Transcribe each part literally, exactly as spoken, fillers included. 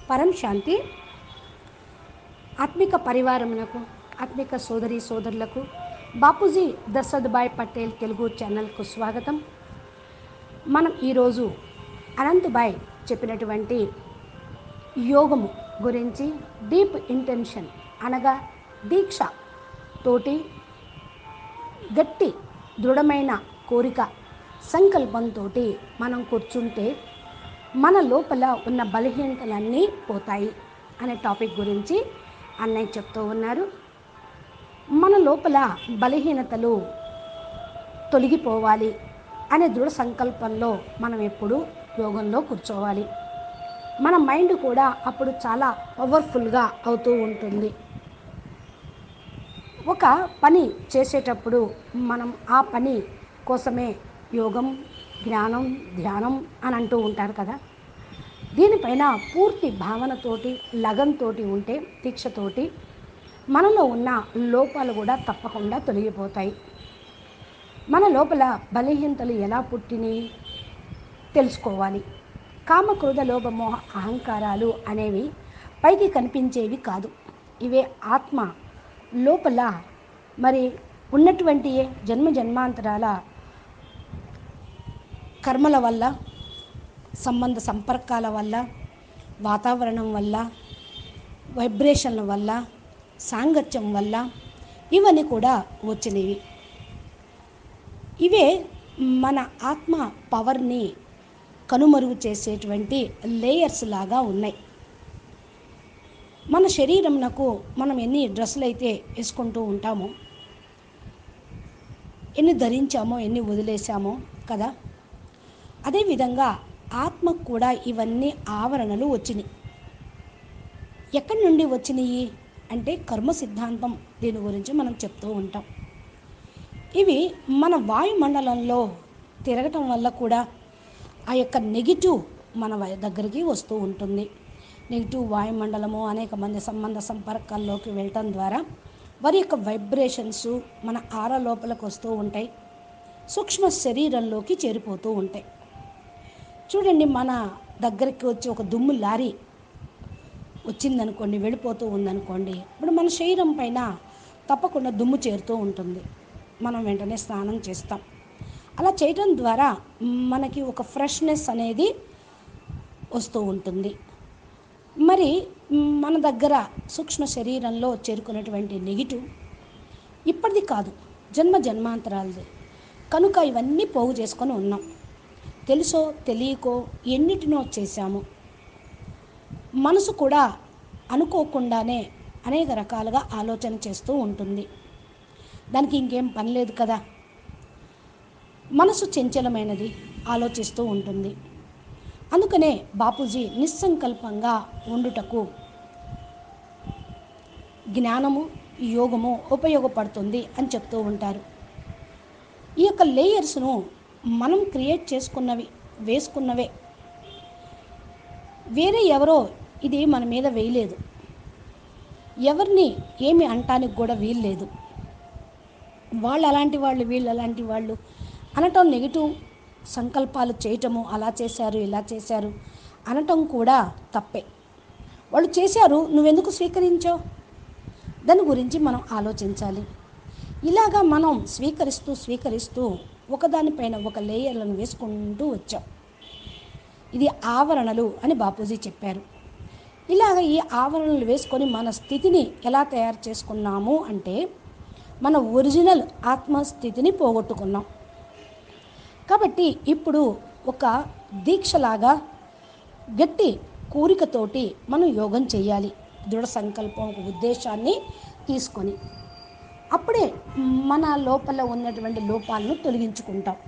పరం శాంతి. ఆత్మిక పరివారమునకు, ఆత్మిక సోదరి సోదరులకు బాపూజీ దశరథభాయ్ పటేల్ తెలుగు ఛానల్కు స్వాగతం. మనం ఈరోజు అనంతభాయ్ చెప్పినటువంటి యోగము గురించి డీప్ ఇంటెన్షన్ అనగా దీక్ష తోటి గట్టి దృఢమైన కోరిక సంకల్పంతో మనం కూర్చుంటే మన లోపల ఉన్న బలహీనతలన్నీ పోతాయి అనే టాపిక్ గురించి అన్నయ్య చెప్తూ ఉన్నారు. మన లోపల బలహీనతలు తొలగిపోవాలి అనే దృఢ సంకల్పంలో మనం ఎప్పుడు యోగంలో కూర్చోవాలి. మన మైండ్ కూడా అప్పుడు చాలా పవర్ఫుల్గా అవుతూ ఉంటుంది. ఒక పని చేసేటప్పుడు మనం ఆ పని కోసమే యోగం, జ్ఞానం, ధ్యానం అని అంటూ ఉంటారు కదా. దీనిపైన పూర్తి భావనతోటి, లగన్తోటి ఉంటే, దీక్షతోటి మనలో ఉన్న లోపాలు కూడా తప్పకుండా తొలగిపోతాయి. మన లోపల బలహీనతలు ఎలా పుట్టినాయి తెలుసుకోవాలి. కామ, క్రోధ, లోభ, మోహ, అహంకారాలు అనేవి పైకి కనిపించేవి కాదు. ఇవే ఆత్మ లోపల మరి ఉన్నటువంటి జన్మ జన్మాంతరాల కర్మల వల్ల, సంబంధ సంపర్కాల వల్ల, వాతావరణం వల్ల, వైబ్రేషన్ల వల్ల, సాంగత్యం వల్ల ఇవన్నీ కూడా వచ్చినవి. ఇవే మన ఆత్మ పవర్ని కనుమరుగు చేసేటువంటి లేయర్స్ లాగా ఉన్నాయి. మన శరీరంనకు మనం ఎన్ని డ్రెస్సులు అయితే వేసుకుంటూ ఉంటామో, ఎన్ని ధరించామో, ఎన్ని వదిలేసామో కదా, అదేవిధంగా ఆత్మకు కూడా ఇవన్నీ ఆవరణలు వచ్చినాయి. ఎక్కడి నుండి వచ్చినాయి అంటే కర్మ సిద్ధాంతం. దీని గురించి మనం చెప్తూ ఉంటాం. ఇవి మన వాయుమండలంలో తిరగటం వల్ల కూడా ఆ యొక్క నెగిటివ్ మన దగ్గరికి వస్తూ ఉంటుంది. నెగిటివ్ వాయుమండలము అనేక మంది సంబంధ సంపర్కాల్లోకి వెళ్ళటం ద్వారా వారి యొక్క వైబ్రేషన్స్ మన ఆరా లోపలికి వస్తూ ఉంటాయి, సూక్ష్మ శరీరంలోకి చేరిపోతూ ఉంటాయి. చూడండి, మన దగ్గరికి వచ్చి ఒక దుమ్ము లారీ వచ్చిందనుకోండి, వెళ్ళిపోతూ ఉందనుకోండి, ఇప్పుడు మన శరీరం పైన తప్పకుండా దుమ్ము చేరుతూ ఉంటుంది. మనం వెంటనే స్నానం చేస్తాం. అలా చేయటం ద్వారా మనకి ఒక ఫ్రెష్నెస్ అనేది వస్తూ ఉంటుంది. మరి మన దగ్గర సూక్ష్మ శరీరంలో చేరుకున్నటువంటి నెగిటివ్ ఇప్పటిది కాదు, జన్మ జన్మాంతరాలది కనుక ఇవన్నీ పోగు చేసుకొని ఉన్నాం. తెలుసో తెలియకో ఎన్నిటినో చేశాము. మనసు కూడా అనుకోకుండానే అనేక రకాలుగా ఆలోచన చేస్తూ ఉంటుంది. దానికి ఇంకేం పని లేదు కదా. మనసు చంచలమైనది, ఆలోచిస్తూ ఉంటుంది. అందుకనే బాపూజీ నిస్సంకల్పంగా ఉండుటకు జ్ఞానము, యోగము ఉపయోగపడుతుంది అని చెప్తూ ఉంటారు. ఈ యొక్క లేయర్స్ను మనం క్రియేట్ చేసుకున్నవి, వేసుకున్నవే. వేరే ఎవరో ఇది మన మీద వేయలేదు. ఎవరిని ఏమి అంటానికి కూడా వీల్లేదు. వాళ్ళు అలాంటి వాళ్ళు, వీళ్ళు అలాంటి వాళ్ళు అనటం, నెగిటివ్ సంకల్పాలు చేయటము, అలా చేశారు, ఇలా చేశారు అనటం కూడా తప్పే. వాళ్ళు చేశారు, నువ్వెందుకు స్వీకరించావు? దాని గురించి మనం ఆలోచించాలి. ఇలాగా మనం స్వీకరిస్తూ స్వీకరిస్తూ ఒకదానిపైన ఒక లేయర్లను వేసుకుంటూ వచ్చాం. ఇది ఆవరణలు అని బాపూజీ చెప్పారు. ఇలాగ ఈ ఆవరణలు వేసుకొని మన స్థితిని ఎలా తయారు చేసుకున్నాము అంటే మన ఒరిజినల్ ఆత్మస్థితిని పోగొట్టుకున్నాం. కాబట్టి ఇప్పుడు ఒక దీక్షలాగా గట్టి కోరికతోటి మనం యోగం చేయాలి. దృఢ సంకల్పం, ఒక ఉద్దేశాన్ని తీసుకొని అప్పుడే మన లోపల ఉన్నటువంటి లోపాలను తొలగించుకుంటాం.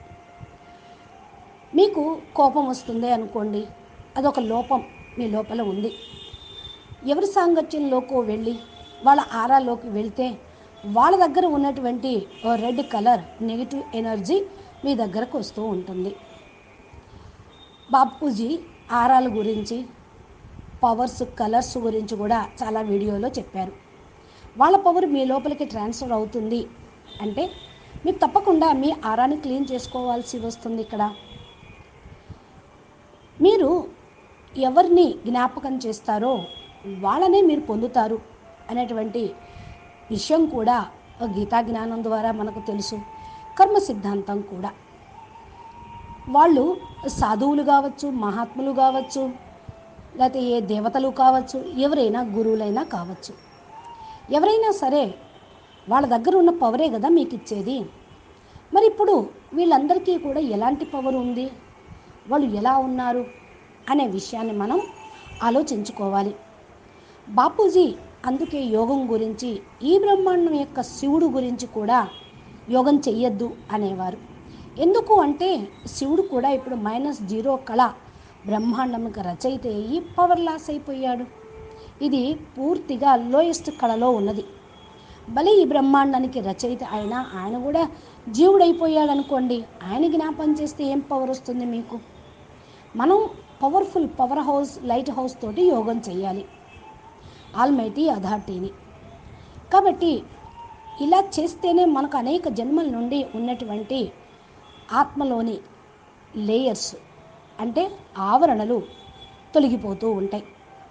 మీకు కోపం వస్తుంది అనుకోండి, అదొక లోపం మీ లోపల ఉంది. ఎవరి సాంగత్యంలోకి వెళ్ళి వాళ్ళ ఆరాలోకి వెళ్తే వాళ్ళ దగ్గర ఉన్నటువంటి రెడ్ కలర్ నెగిటివ్ ఎనర్జీ మీ దగ్గరకు వస్తూ ఉంటుంది. బాపూజీ ఆరాల గురించి, పవర్స్, కలర్స్ గురించి కూడా చాలా వీడియోలో చెప్పారు. వాళ్ళ పవర్ మీ లోపలికి ట్రాన్స్ఫర్ అవుతుంది అంటే మీరు తప్పకుండా మీ ఆరాని క్లీన్ చేసుకోవాల్సి వస్తుంది. ఇక్కడ మీరు ఎవరిని జ్ఞాపకం చేస్తారో వాళ్ళనే మీరు పొందుతారు అనేటువంటి విషయం కూడా గీతా జ్ఞానం ద్వారా మనకు తెలుసు. కర్మ సిద్ధాంతం కూడా. వాళ్ళు సాధువులు కావచ్చు, మహాత్ములు కావచ్చు, లేకపోతే ఏ దేవతలు కావచ్చు, ఎవరైనా గురువులైనా కావచ్చు. ఎవరైనా సరే వాళ్ళ దగ్గర ఉన్న పవరే కదా మీకు ఇచ్చేది. మరి ఇప్పుడు వీళ్ళందరికీ కూడా ఎలాంటి పవర్ ఉంది, వాళ్ళు ఎలా ఉన్నారు అనే విషయాన్ని మనం ఆలోచించుకోవాలి. బాపూజీ అందుకే యోగం గురించి, ఈ బ్రహ్మాండం యొక్క శివుడు గురించి కూడా యోగం చెయ్యొద్దు అనేవారు. ఎందుకు అంటే శివుడు కూడా ఇప్పుడు మైనస్ జీరో కళ బ్రహ్మాండంకి రచయిత అయ్యి పవర్ లాస్ అయిపోయాడు. ఇది పూర్తిగా లోయెస్ట్ కళలో ఉన్నది. భలే ఈ బ్రహ్మాండానికి రచయిత అయినా ఆయన కూడా జీవుడైపోయాడు అనుకోండి, ఆయన జ్ఞాపం చేస్తే ఏం పవర్ వస్తుంది మీకు? మనం powerful power house, light house తోటి యోగం చేయాలి, ఆల్మైటీ అథారిటీని. కాబట్టి ఇలా చేస్తేనే మనకు అనేక జన్మల నుండి ఉన్నటువంటి ఆత్మలోని లేయర్స్ అంటే ఆవరణలు తొలగిపోతూ ఉంటాయి.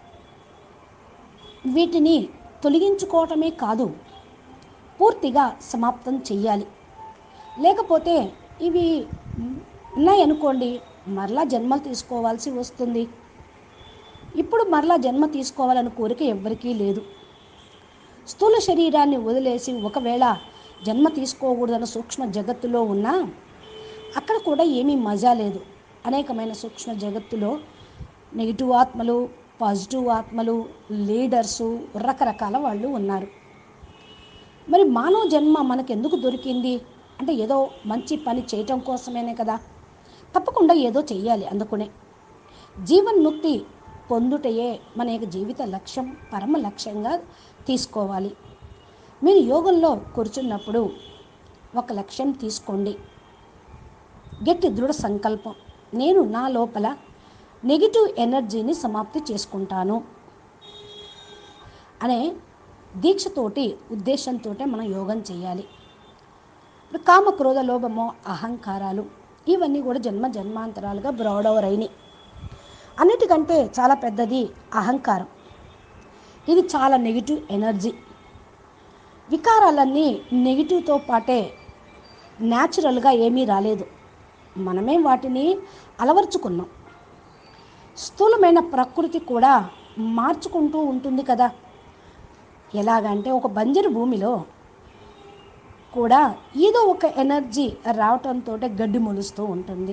వీటిని తొలగించుకోవటమే కాదు, పూర్తిగా సమాప్తం చెయ్యాలి. లేకపోతే ఇవి ఉన్నాయనుకోండి, మరలా జన్మలు తీసుకోవాల్సి వస్తుంది. ఇప్పుడు మరలా జన్మ తీసుకోవాలని కోరిక ఎవ్వరికీ లేదు. స్థూల శరీరాన్ని వదిలేసి ఒకవేళ జన్మ తీసుకోకూడదన్న సూక్ష్మ జగత్తులో ఉన్నా అక్కడ కూడా ఏమీ మజా లేదు. అనేకమైన సూక్ష్మ జగత్తులో నెగిటివ్ ఆత్మలు, పాజిటివ్ ఆత్మలు, లీడర్సు, రకరకాల వాళ్ళు ఉన్నారు. మరి మానవ జన్మ మనకెందుకు దొరికింది అంటే ఏదో మంచి పని చేయటం కోసమేనే కదా. తప్పకుండా ఏదో చెయ్యాలి. అందుకునే జీవన్ముక్తి పొందుటయే మన యొక్క జీవిత లక్ష్యం, పరమ లక్ష్యంగా తీసుకోవాలి. మీరు యోగంలో కూర్చున్నప్పుడు ఒక లక్ష్యం తీసుకోండి. గట్టి దృఢ సంకల్పం, నేను నా లోపల నెగిటివ్ ఎనర్జీని సమాప్తి చేసుకుంటాను అనే దీక్షతోటి, ఉద్దేశంతో మనం యోగం చేయాలి. ఇప్పుడు కామ, క్రోధ, లోభమో, అహంకారాలు ఇవన్నీ కూడా జన్మ జన్మాంతరాలుగా బ్రాడ్ అయినాయి. అన్నిటికంటే చాలా పెద్దది అహంకారం. ఇది చాలా నెగిటివ్ ఎనర్జీ. వికారాలన్నీ నెగిటివ్తో పాటే న్యాచురల్గా ఏమీ రాలేదు, మనమే వాటిని అలవర్చుకున్నాం. స్థూలమైన ప్రకృతి కూడా మార్చుకుంటూ ఉంటుంది కదా. ఎలాగంటే ఒక బంజరు భూమిలో కూడా ఏదో ఒక ఎనర్జీ రావటంతో గడ్డి మొలుస్తూ ఉంటుంది.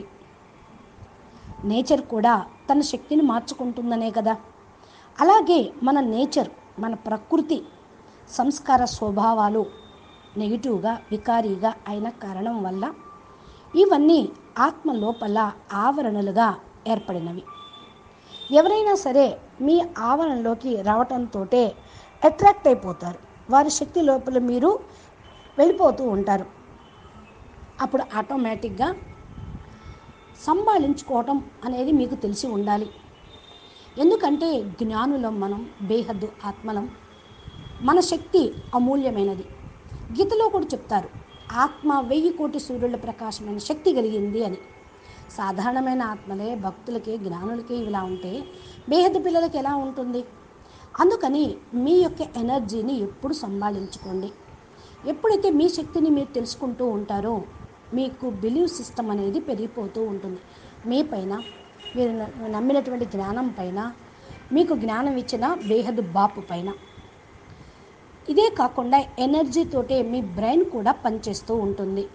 నేచర్ కూడా తన శక్తిని మార్చుకుంటుందనే కదా. అలాగే మన నేచర్, మన ప్రకృతి సంస్కార స్వభావాలు నెగిటివ్గా, వికారీగా అయిన కారణం వల్ల ఇవన్నీ ఆత్మ లోపల ఆవరణలుగా ఏర్పడినవి. ఎవరైనా సరే మీ ఆవరణలోకి రావటంతో అట్రాక్ట్ అయిపోతారు. వారి శక్తి లోపల మీరు వెళ్ళిపోతూ ఉంటారు. అప్పుడు ఆటోమేటిక్గా సంభాళించుకోవటం అనేది మీకు తెలిసి ఉండాలి. ఎందుకంటే జ్ఞానులం మనం, బేహద్దు ఆత్మలం. మన శక్తి అమూల్యమైనది. గీతలో కూడా చెప్తారు, ఆత్మ వెయ్యి కోటి సూర్యుల ప్రకాశమైన శక్తి కలిగింది అని. సాధారణమైన ఆత్మలే భక్తులకి, జ్ఞానులకి ఇలా ఉంటే బేహద్దు పిల్లలకి ఎలా ఉంటుంది? అందుకని మీ యొక్క ఎనర్జీని ఎప్పుడు సంభాళించుకోండి. ఎప్పుడైతే మీ శక్తిని మీరు తెలుసుకుంటూ ఉంటారో మీకు బిలీవ్ సిస్టమ్ అనేది పెరిగిపోతూ ఉంటుంది. మీ పైన, మీరు నమ్మినటువంటి జ్ఞానం పైన, మీకు జ్ఞానం ఇచ్చిన బేహద్దు బాపు పైన. ఇదే కాకుండా ఎనర్జీతోటే మీ బ్రెయిన్ కూడా పనిచేస్తూ ఉంటుంది.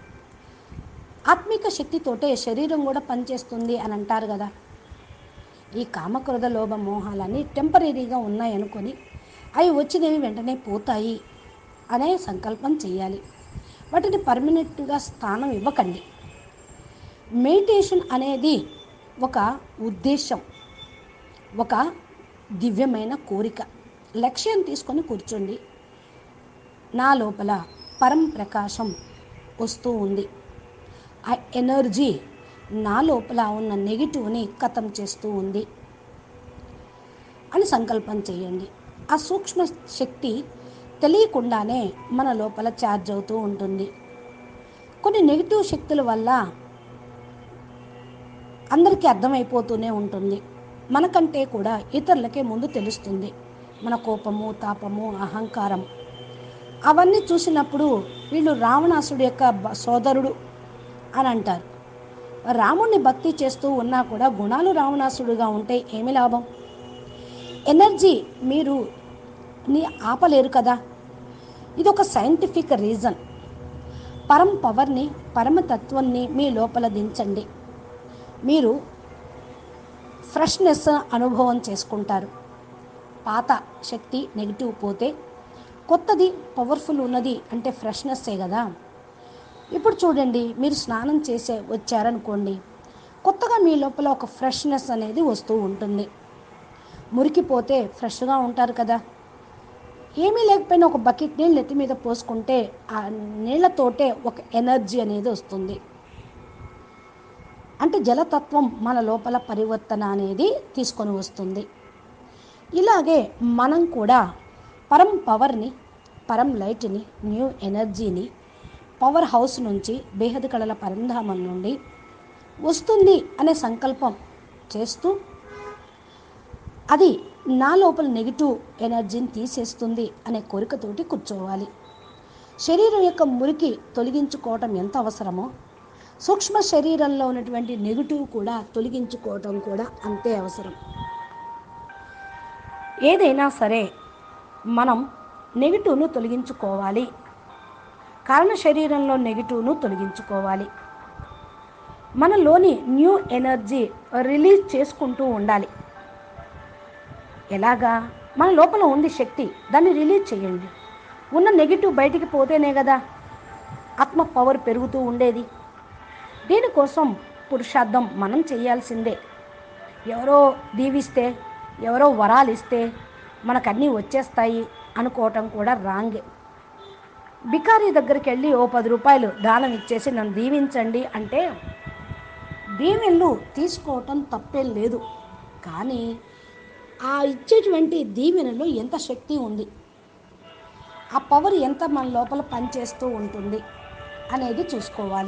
ఆత్మిక శక్తితోటే శరీరం కూడా పనిచేస్తుంది అని అంటారు కదా. ఈ కామక్రోధ లోభ మోహాలన్నీ టెంపరీగా ఉన్నాయనుకొని అవి వచ్చినవి వెంటనే పోతాయి అనే సంకల్పం చేయాలి. వాటిని పర్మనెంట్గా స్థానం ఇవ్వకండి. మెడిటేషన్ అనేది ఒక ఉద్దేశం, ఒక దివ్యమైన కోరిక. లక్ష్యం తీసుకొని కూర్చోండి. నా లోపల పరం ప్రకాశం వస్తూ ఉంది, ఆ ఎనర్జీ నా లోపల ఉన్న నెగిటివ్ని ఖతం చేస్తూ ఉంది అని సంకల్పం చేయండి. ఆ సూక్ష్మ శక్తి తెలియకుండానే మన లోపల ఛార్జ్ అవుతూ ఉంటుంది. కొన్ని నెగిటివ్ శక్తుల వల్ల అందరికీ అర్థమైపోతూనే ఉంటుంది. మనకంటే కూడా ఇతరులకే ముందు తెలుస్తుంది. మన కోపము, తాపము, అహంకారం అవన్నీ చూసినప్పుడు వీళ్ళు రావణాసుడి యొక్క బ- సోదరుడు అని అంటారు. రాముణ్ణి భక్తి చేస్తూ ఉన్నా కూడా గుణాలు రావణాసుడుగా ఉంటే ఏమి లాభం? ఎనర్జీ మీరు ని ఆపలేరు కదా. ఇది ఒక సైంటిఫిక్ రీజన్. పరం పవర్ని, పరమతత్వాన్ని మీ లోపల దించండి. మీరు ఫ్రెష్నెస్ అనుభవం చేసుకుంటారు. పాత శక్తి నెగిటివ్ పోతే కొత్తది పవర్ఫుల్ ఉన్నది అంటే ఫ్రెష్నెస్సే కదా. ఇప్పుడు చూడండి, మీరు స్నానం చేసే వచ్చారనుకోండి, కొత్తగా మీ లోపల ఒక ఫ్రెష్నెస్ అనేది వస్తూ ఉంటుంది. మురికిపోతే ఫ్రెష్గా ఉంటారు కదా. ఏమీ లేకపోయినా ఒక బకెట్ నీళ్ళు నెత్తి మీద పోసుకుంటే ఆ నీళ్ళతోటే ఒక ఎనర్జీ అనేది వస్తుంది. అంటే జలతత్వం మన లోపల పరివర్తన అనేది తీసుకొని వస్తుంది. ఇలాగే మనం కూడా పరం పవర్ని, పరం లైట్ని, న్యూ ఎనర్జీని పవర్ హౌస్ నుంచి, బేహద్ కళల పరంధామం నుండి వస్తుంది అనే సంకల్పం చేస్తూ అది నా లోపల నెగిటివ్ ఎనర్జీని తీసేస్తుంది అనే కోరికతోటి కూర్చోవాలి. శరీరం యొక్క మురికి తొలగించుకోవటం ఎంత అవసరమో సూక్ష్మ శరీరంలో ఉన్నటువంటి నెగిటివ్ కూడా తొలగించుకోవటం కూడా అంతే అవసరం. ఏదైనా సరే మనం నెగిటివ్ను తొలగించుకోవాలి. కారణ శరీరంలో నెగిటివ్ను తొలగించుకోవాలి. మనలోని న్యూ ఎనర్జీ రిలీజ్ చేసుకుంటూ ఉండాలి. ఎలాగా? మన లోపల ఉంది శక్తి, దాన్ని రిలీజ్ చేయండి. ఉన్న నెగిటివ్ బయటికి పోతేనే కదా ఆత్మ పవర్ పెరుగుతూ ఉండేది. దీనికోసం పురుషార్థం మనం చేయాల్సిందే. ఎవరో దీవిస్తే, ఎవరో వరాలు ఇస్తే మనకన్నీ వచ్చేస్తాయి అనుకోవటం కూడా రాంగే. బికారీ దగ్గరికి వెళ్ళి ఓ పది రూపాయలు దానం ఇచ్చేసి నన్ను దీవించండి అంటే దీవెనలు తీసుకోవటం తప్పేం లేదు. కానీ ఆ ఇచ్చేటువంటి దీవెనలో ఎంత శక్తి ఉంది, ఆ పవర్ ఎంత మన లోపల పనిచేస్తూ ఉంటుంది అనేది చూసుకోవాలి.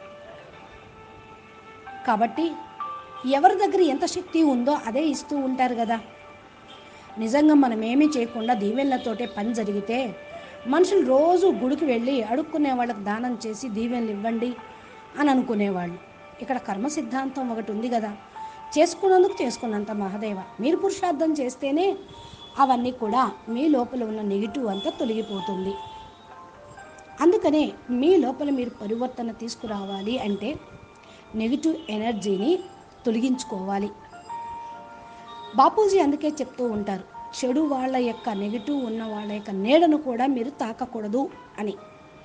కాబట్టి ఎవరి దగ్గర ఎంత శక్తి ఉందో అదే ఇస్తూ ఉంటారు కదా. నిజంగా మనం ఏమీ చేయకుండా దీవెనలతోటే పని జరిగితే మనుషులు రోజు గుడికి వెళ్ళి అడుక్కునే వాళ్ళకి దానం చేసి దీవెనలు ఇవ్వండి అని అనుకునేవాళ్ళు. ఇక్కడ కర్మ సిద్ధాంతం ఒకటి ఉంది కదా, చేసుకున్నందుకు చేసుకున్నంత మహాదేవ. మీరు పురుషార్థం చేస్తేనే అవన్నీ కూడా మీ లోపల ఉన్న నెగిటివ్ అంతా తొలగిపోతుంది. అందుకనే మీ లోపల మీరు పరివర్తన తీసుకురావాలి అంటే నెగిటివ్ ఎనర్జీని తొలగించుకోవాలి. బాపూజీ అందుకే చెప్తూ ఉంటారు, చెడు వాళ్ళ యొక్క నెగిటివ్ ఉన్న వాళ్ళ యొక్క నీడను కూడా మీరు తాకకూడదు అని.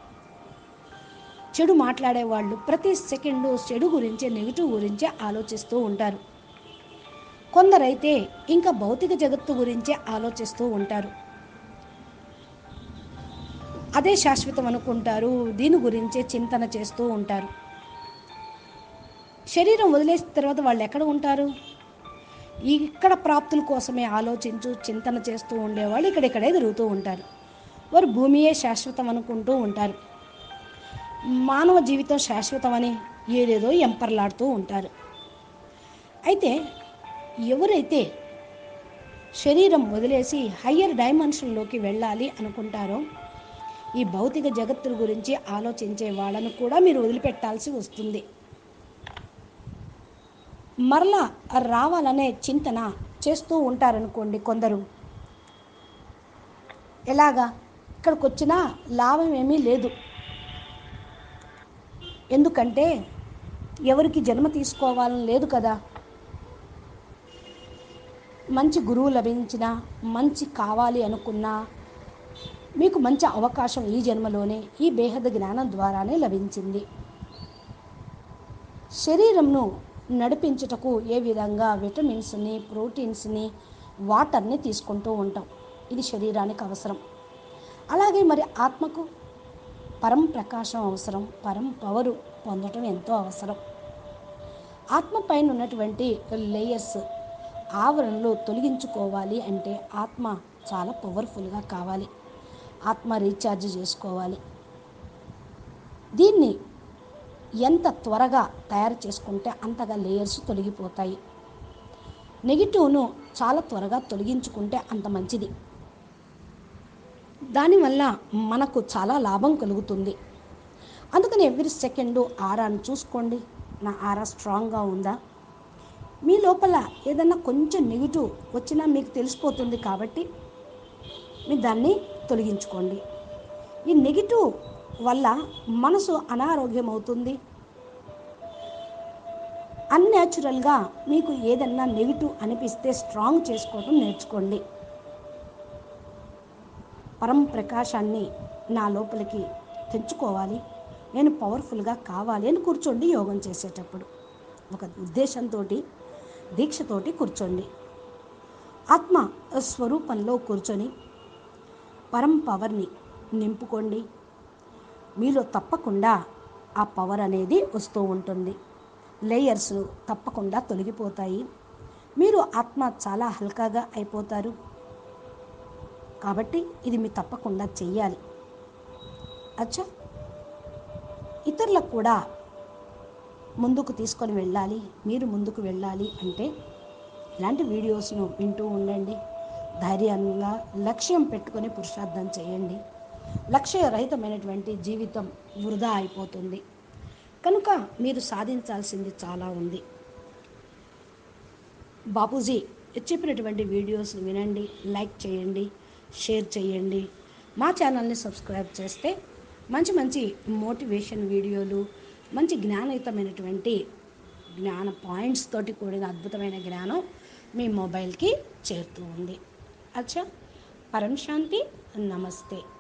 చెడు మాట్లాడేవాళ్ళు ప్రతి సెకండు చెడు గురించే, నెగిటివ్ గురించే ఆలోచిస్తూ ఉంటారు. కొందరైతే ఇంకా భౌతిక జగత్తు గురించే ఆలోచిస్తూ ఉంటారు. అదే శాశ్వతం అనుకుంటారు, దీని గురించే చింతన చేస్తూ ఉంటారు. శరీరం వదిలేసిన తర్వాత వాళ్ళు ఎక్కడ ఉంటారు? ఇక్కడ ప్రాప్తుల కోసమే ఆలోచించు చింతన చేస్తూ ఉండేవాళ్ళు ఇక్కడిక్కడే తిరుగుతూ ఉంటారు. వారు భూమియే శాశ్వతం అనుకుంటూ ఉంటారు. మానవ జీవితం శాశ్వతమని ఏదేదో ఎంపర్లాడుతూ ఉంటారు. అయితే ఎవరైతే శరీరం వదిలేసి హయ్యర్ డైమెన్షన్లోకి వెళ్ళాలి అనుకుంటారో ఈ భౌతిక జగత్తు గురించి ఆలోచించే వాళ్ళను కూడా మీరు వదిలిపెట్టాల్సి వస్తుంది. మరలా రావాలనే చింతన చేస్తూ ఉంటారనుకోండి కొందరు. ఎలాగా? ఇక్కడికి వచ్చినా లాభం ఏమీ లేదు. ఎందుకంటే ఎవరికి జన్మ తీసుకోవాలని లేదు కదా. మంచి గురువు లభించినా, మంచి కావాలి అనుకున్నా మీకు మంచి అవకాశం ఈ జన్మలోనే, ఈ బేహద జ్ఞానం ద్వారానే లభించింది. శరీరంను నడిపించుటకు ఏ విధంగా విటమిన్స్ని, ప్రోటీన్స్ని, వాటర్ని తీసుకుంటూ ఉంటాం. ఇది శరీరానికి అవసరం. అలాగే మరి ఆత్మకు పరం ప్రకాశం అవసరం, పరం పవరు పొందటం ఎంతో అవసరం. ఆత్మ పైన ఉన్నటువంటి లేయర్స్, ఆవరణలు తొలగించుకోవాలి అంటే ఆత్మ చాలా పవర్ఫుల్గా కావాలి. ఆత్మ రీఛార్జ్ చేసుకోవాలి. దీన్ని ఎంత త్వరగా తయారు చేసుకుంటే అంతగా లేయర్స్ తొలగిపోతాయి. నెగిటివ్ను చాలా త్వరగా తొలగించుకుంటే అంత మంచిది. దానివల్ల మనకు చాలా లాభం కలుగుతుంది. అందుకని ఎవ్రీ సెకండు ఆరాను చూసుకోండి. నా ఆరా స్ట్రాంగ్గా ఉందా? మీ లోపల ఏదన్నా కొంచెం నెగిటివ్ వచ్చినా మీకు తెలిసిపోతుంది కాబట్టి మీరు దాన్ని తొలగించుకోండి. ఈ నెగిటివ్ వల్ల మనసు అనారోగ్యం అవుతుంది. అన్యాచురల్గా మీకు ఏదన్నా నెగిటివ్ అనిపిస్తే స్ట్రాంగ్ చేసుకోవడం నేర్చుకోండి. పరం ప్రకాశాన్ని నా లోపలికి తెచ్చుకోవాలి, నేను పవర్ఫుల్గా కావాలి అని కూర్చోండి. యోగం చేసేటప్పుడు ఒక ఉద్దేశంతో దీక్షతోటి కూర్చోండి. ఆత్మ స్వరూపంలో కూర్చొని పరం పవర్ని నింపుకోండి. మీలో తప్పకుండా ఆ పవర్ అనేది వస్తూ ఉంటుంది. లేయర్స్ తప్పకుండా తొలగిపోతాయి. మీరు ఆత్మ చాలా హల్కాగా అయిపోతారు. కాబట్టి ఇది మీరు తప్పకుండా చెయ్యాలి. అచ్చా, ఇతరులకు కూడా ముందుకు తీసుకొని వెళ్ళాలి, మీరు ముందుకు వెళ్ళాలి అంటే ఇలాంటి వీడియోస్ను వింటూ ఉండండి. ధైర్యంగా లక్ష్యం పెట్టుకొని పురుషార్థం చేయండి. లక్ష్యరహితమైనటువంటి జీవితం వృధా అయిపోతుంది. కనుక మీరు సాధించాల్సింది చాలా ఉంది. బాపూజీ చెప్పినటువంటి వీడియోస్ వినండి, లైక్ చేయండి, షేర్ చేయండి. మా ఛానల్ని సబ్స్క్రైబ్ చేస్తే మంచి మంచి మోటివేషన్ వీడియోలు, మంచి జ్ఞానయుతమైనటువంటి జ్ఞాన పాయింట్స్ తోటి కూడిన అద్భుతమైన జ్ఞానం మీ మొబైల్కి చేరుతూ ఉంది. అచ్చా, పరం శాంతి, నమస్తే.